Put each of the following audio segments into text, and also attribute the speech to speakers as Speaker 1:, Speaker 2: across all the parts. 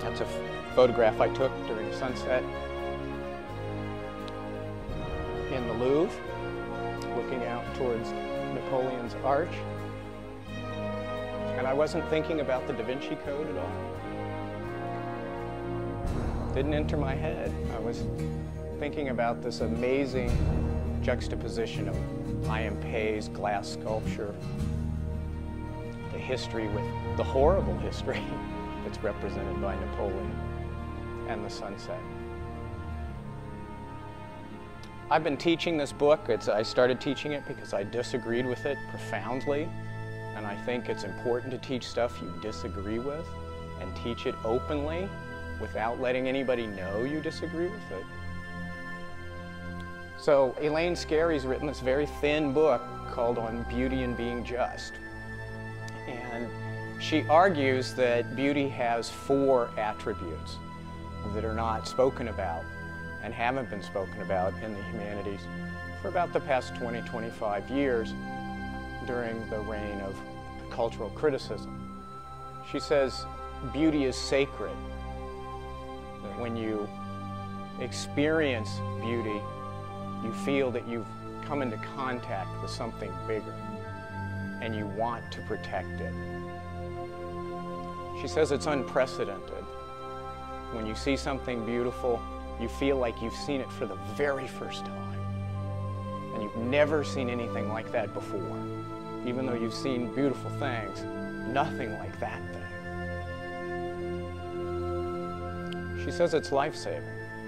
Speaker 1: That's a photograph I took during sunset in the Louvre, looking out towards Napoleon's Arch. And I wasn't thinking about the Da Vinci Code at all. Didn't enter my head. I was thinking about this amazing juxtaposition of I.M. Pei's glass sculpture, the history with the horrible history that's represented by Napoleon, and the sunset. I've been teaching this book. I started teaching it because I disagreed with it profoundly, and I think it's important to teach stuff you disagree with and teach it openly without letting anybody know you disagree with it. So Elaine Scarry's written this very thin book called On Beauty and Being Just. And she argues that beauty has 4 attributes that are not spoken about and haven't been spoken about in the humanities for about the past 20-25 years during the reign of cultural criticism. She says beauty is sacred, that when you experience beauty, you feel that you've come into contact with something bigger and you want to protect it. She says it's unprecedented. When you see something beautiful, you feel like you've seen it for the very first time. And you've never seen anything like that before. Even though you've seen beautiful things, nothing like that thing. She says it's life-saving.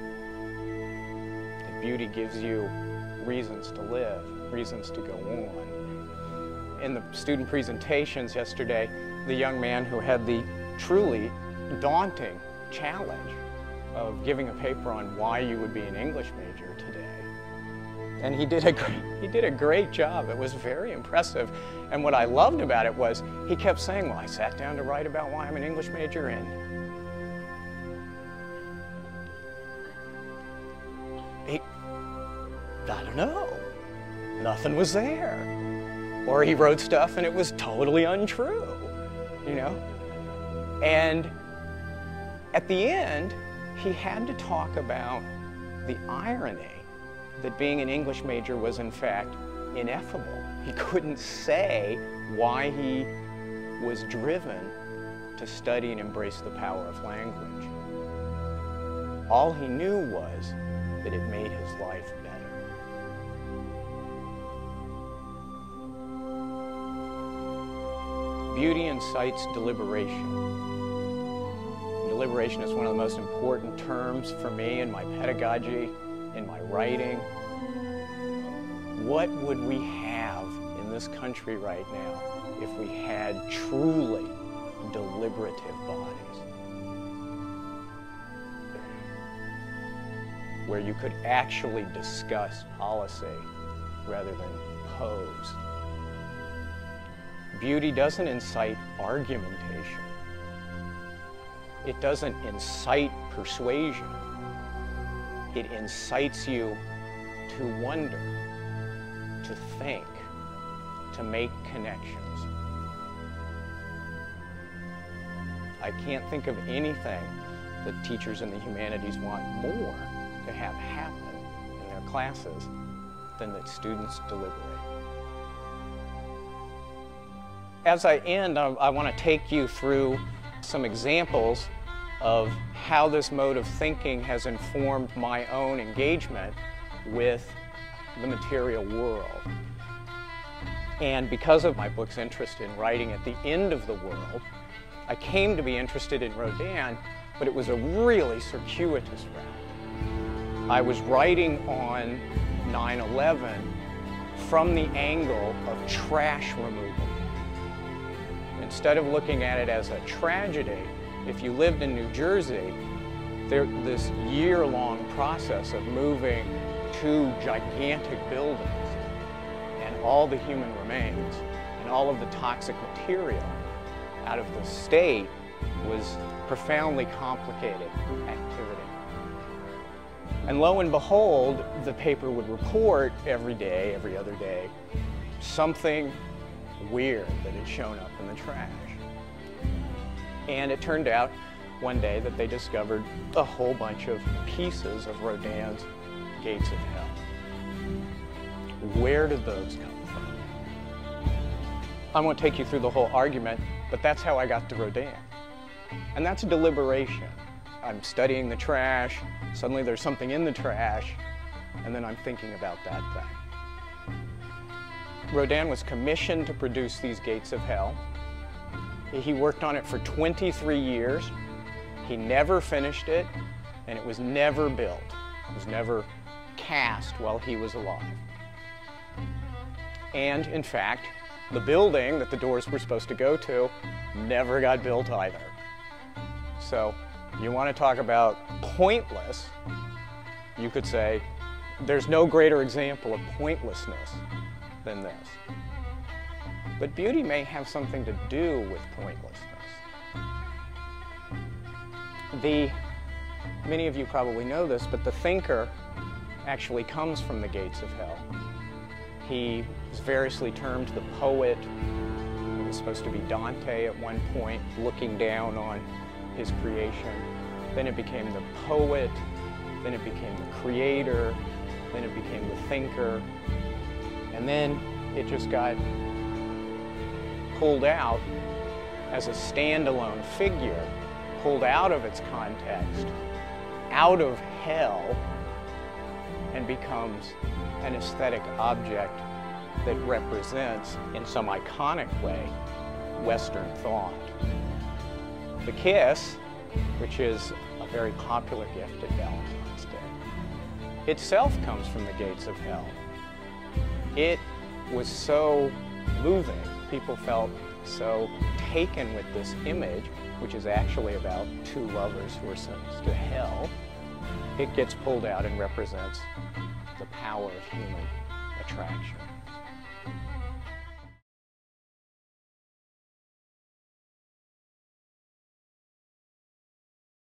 Speaker 1: That beauty gives you reasons to live, reasons to go on. In the student presentations yesterday, the young man who had the truly daunting challenge of giving a paper on why you would be an English major today. And he did a great job. It was very impressive. And what I loved about it was he kept saying, well, I sat down to write about why I'm an English major, and I don't know, nothing was there. Or he wrote stuff and it was totally untrue, you know? And at the end, he had to talk about the irony that being an English major was in fact ineffable. He couldn't say why he was driven to study and embrace the power of language. All he knew was that it made his life better. Beauty incites deliberation. Deliberation is one of the most important terms for me in my pedagogy, in my writing. What would we have in this country right now if we had truly deliberative bodies? Where you could actually discuss policy rather than pose. Beauty doesn't incite argumentation. It doesn't incite persuasion. It incites you to wonder, to think, to make connections. I can't think of anything that teachers in the humanities want more to have happen in their classes than that students deliberate. As I end, I want to take you through some examples of how this mode of thinking has informed my own engagement with the material world. And because of my book's interest in writing at the end of the world, I came to be interested in Rodin, but it was a really circuitous route. I was writing on 9/11 from the angle of trash removal. Instead of looking at it as a tragedy, if you lived in New Jersey, this year-long process of moving 2 gigantic buildings and all the human remains and all of the toxic material out of the state was profoundly complicated activity. And lo and behold, the paper would report every day, every other day, something weird that had shown up in the trash. And it turned out one day that they discovered a whole bunch of pieces of Rodin's Gates of Hell. Where did those come from? I won't take you through the whole argument, but that's how I got to Rodin. And that's a deliberation. I'm studying the trash, suddenly there's something in the trash, and then I'm thinking about that thing. Rodin was commissioned to produce these Gates of Hell. He worked on it for 23 years. He never finished it, and it was never built. It was never cast while he was alive. And in fact, the building that the doors were supposed to go to never got built either. So you want to talk about pointless, you could say there's no greater example of pointlessness than this. But beauty may have something to do with pointlessness. Many of you probably know this, but the thinker actually comes from the Gates of Hell. He is variously termed the poet. It was supposed to be Dante at one point, looking down on his creation. Then it became the poet, then it became the creator, then it became the thinker, and then it just got pulled out as a standalone figure, pulled out of its context, out of hell, and becomes an aesthetic object that represents, in some iconic way, Western thought. The kiss, which is a very popular gift at Valentine's Day, itself comes from the Gates of Hell. It was so moving. People felt so taken with this image, which is actually about two lovers who are sentenced to hell. It gets pulled out and represents the power of human attraction.